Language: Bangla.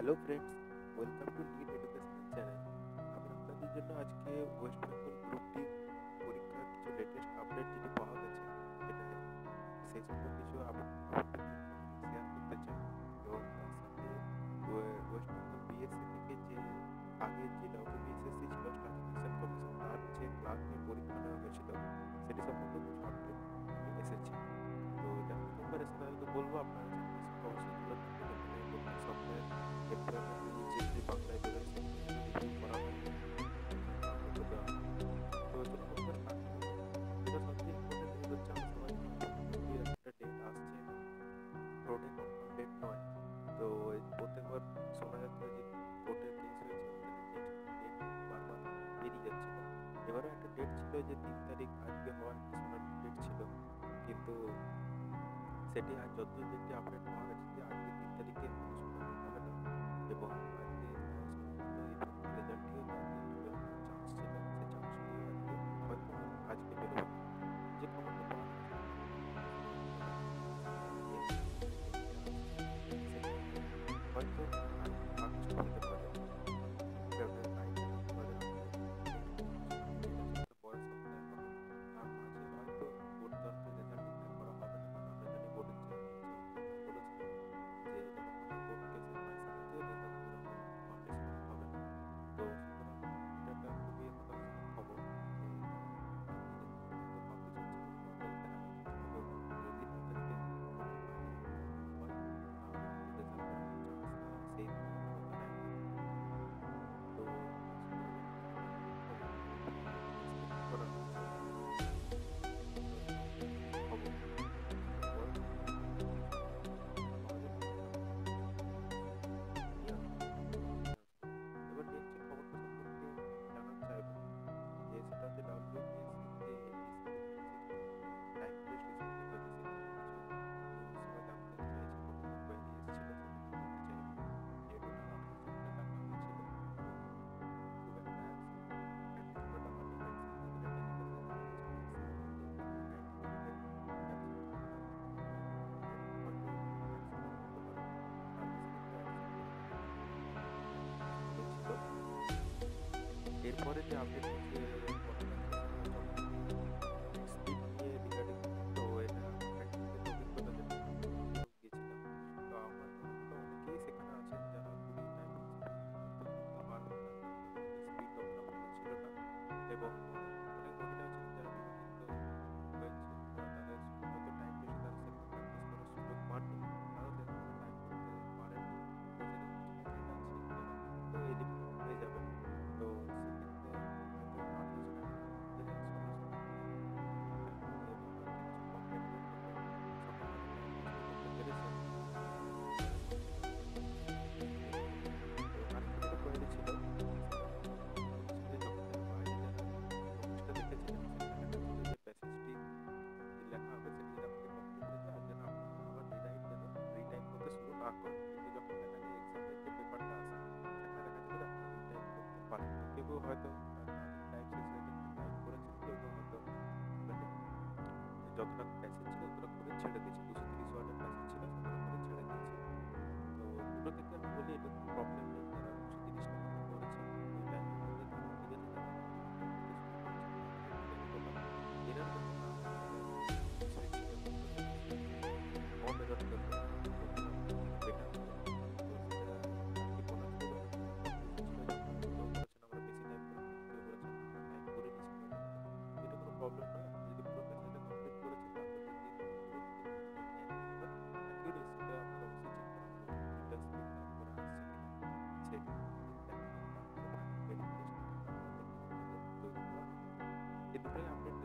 Hello friends, welcome to NEET educational channel. আমি আপনাদের জন্য আজকে ওয়েস্ট বেঙ্গল গ্রুপ ডি পরীক্ষার কিছু লেটেস্ট আপডেট যেটি পাওয়া গেছে সেটা সেই সকল কিছু আপনাদের শেয়ার করতে চাই। এবং তার সাথে ওয়েস্ট বেঙ্গল বিএসসি থেকে যে আগে যে ডব্লিউবিএসএসসি ছিল, স্টাফ সিলেকশন কমিশন, তার যে ক্লার্কের পরীক্ষা নেওয়া হয়েছিল সেটি সম্বন্ধে কিছু আপডেট এসেছে। তো যারা প্রথমবার এসে তাদেরকে বলবো আপনারা চ্যানেলটিকে অবশ্যই ফলো করতে, যেখানে প্রত্যেক সপ্তাহে এমপ্লয়মেন্ট নিউজ যেগুলি বাংলায় বেরোয় সেগুলি রিভিউ করা হয় এবং আপলোড দেওয়া হয়। তো চলুন বন্ধুরা স্টার্ট করা যাক। যেটা সবচেয়ে ইম্পর্টেন্ট নিউজ হচ্ছে, আমরা সবাই জানি যে একটা ডেট আসছে এবং কোর্টে কনফার্ম ডেট নয়। তো প্রত্যেকবার শোনা যাচ্ছে যে কোর্টের কেস হয়েছে আমাদের নেক্সট ডেট বারবার বেরিয়ে যাচ্ছিল। এবারও একটা ডেট ছিল যে 3 তারিখ আজকে হওয়ার একটা শোনার ডেট ছিল, কিন্তু সেটি আজ যতদূর দেখতে আপডেট পাওয়া গেছে যে আজকে 3 তারিখে কোনো শুনানি হবে না এবং আজকে সম্ভবত এই পরীক্ষার রেজাল্টটিও তাড়াতাড়ি বেরোনোর চান্স ছিল, সেই চান্সটিও আজকে হয়তো আজকে বেরোবে না। যে খবরটা পাওয়া যাচ্ছে হয়তো আগস্ট হতে পারে, ফেব্রুয়ারি 9 হতে পারে, নেক্সট পরের সপ্তাহে হবে। তার মাঝে হয়তো বোর্ড তরফে রেজাল্ট ডিক্লেয়ার করা হবে না, কারণ আমরা জানি বোর্ডের চেয়ারম্যান বলেছিলেন যে যতক্ষণ না কোর্ট কেসের ফয়সালা দিয়ে দেয় ততক্ষণ পাবলিশ করা হবে না। তো সুতরাং এটা একটা খুবই হতাশাজনক খবর যে হয়তো পাবলিশ হচ্ছে না 9 তারিখে আগামী খবর। যদি 9 তারিখে কোর্টের ফাইনাল হয় তাহলে হয়তো রেজাল্ট বেরোনোর চান্স সেই দিন হয়তো নেয় না। তো সুতরাং এটা খুবই হতাশাজনক খবর এবং এক্সপেক্ট করা হচ্ছে যে 9 তারিখে খবর। এরপরে আমরা যে সমস্ত আপডেট পাওয়া যাচ্ছে আমরা সেগুলো নিয়ে আসবো সামনে আসবো। এবার নেক্সট যে খবরটা সম্পর্কে জানাতে চাইবো যে সেটা হচ্ছে ডব্লিউবিএসসির যে রিসেন্ট যে টাইম টেস্ট রিসেন্টলি হয়েছে সেখান থেকে কিছু নিউজ সবাই জানতে চাইছে, কতগুলো কোয়েরি এসেছিলো সেগুলো বলতে চাইবো। যে টোটাল 1800 ডাকা হয়েছিল এবং খুব একটা অ্যাবসেন্ট ডাকা নেই, ম্যাক্সিমাম যেটা টেলিফোনে দেখা যাচ্ছে ম্যাক্সিমাম যে 80-90% অ্যাবসেন্ট থাকা হয়তো ম্যাক্সিমাম হতে পারে, তার বেশি কিন্তু অ্যাবসেন্ট পরীক্ষায় হয়েছিল। এরপরে যে আপডেটটি যে বলা যাচ্ছে সেটা হচ্ছে অফিসিয়ালি স্পিড নিয়ে রিগার্ডিং। তো এটা আমার ব্যক্তিগত অভিজ্ঞতা যেটা, আমি নিজেও গেছিলাম। তো আমার মনে হলো অনেকেই সেখানে আছেন যারা খুবই টাইপিং স্পিড হয়তো করতে পারবেন না, কারণ তাদের স্পিড অতটা ভালো ছিল না। এবং অনেক মহিলাও ছিলেন যারা বিবাহিত হয়েছেন বা তাদের হয়তো টাইম টেস্টে তারা সেরকম প্র্যাকটিস করার সুযোগ পাননি, তারাও সেরকমভাবে টাইপ করতে পারেননি। তো সেরকম কিছু ক্যান্ডিডেট আছেন যারা হয়তো এলিমিনেট হয়ে যাবেন। তো সেক্ষেত্রে হয়তো 1800 টাকার মধ্যে 1600 টাকায় পরীক্ষা দিতে এবং তার থেকে কিছু কম ক্যান্ডিডেট হয়তো সফলভাবে টাইম টেস্টটি করতে পেরেছেন। তাদের পক্ষে এটা হয়তো একটা ডিসঅ্যাডভান্টেজ হতে পারে। এবং আরেকটা যেটা কোয়েরি ছিল সেটা হচ্ছে নোটিশের যখন থেকে বাইরে যারা নোটিশটা দেখেছিলেন সেখানে লেখা ছিল যে প্যাসেজটি যে লেখা হবে সেটি যেন আমাদের কমপ্লিট হয়ে যায় আর যেন আপনারা আবার রিটাইপ করতে শুরু না করেন। কিন্তু যখন দেখা যায় এক্সামের যে পেপারটা আসে সেখানে দেখা যাবে যে আপনারা রিটাইপ করতে পারেন। তো কেউ কেউ হয়তো তাদের টাইপ শেষ হয়ে গেছে টাইপ করেছেন, কেউ কেউ হয়তো ওখানে যতটা প্যাসেজ ছিল ততটা করে ছেড়ে দিয়েছে, 230 ওয়ার্ডের প্যাসেজ ছিল ততটা করে ছেড়ে দিয়েছে। তো দুটো ক্ষেত্রে আমি বলি এটা কোনো প্রবলেম নেই, যারা 230টা মতো করেছেন ওই টাইমের মধ্যে তারাও ঠিক আছে, যারা হয়তো রিটাইপ করতে শুরু করেছেন তাদেরও ঠিক আছে। তবে এরর যাতে না হয় সেটা নিশ্চয়ই ছিল, তো নোটিশটা কম এরর করলে হয়তো বেটার হতো। তো সেটা আর কি বলার ছিল, যখন একটা কনফিউশন ছিল যে আপনারা কেউ বলেছেন আমরা বেশি টাইপ করে ফেলেছি, কেউ বলেছেন আমরা টাইপ করিনি সময় থাকতে। তো এটা কোনো প্রবলেম নয়, আপনারা যদি পুরো প্যাসেজটা কমপ্লিট করেছেন তাহলে 2 দিন করুন, কিন্তু যদি একইভাবে অ্যাকিউরেসিটা আপনারা অবশ্যই চেক করান করুন, ঠিকঠাক স্পিড তারপরে আসছে কিনা সেটি দেখার জন্য। তারপরে ফাইনাল মেরিট লিস্ট আপনাদের জন্য আপনাদের তৈরি করা হবে। এই দুটোই আপডেট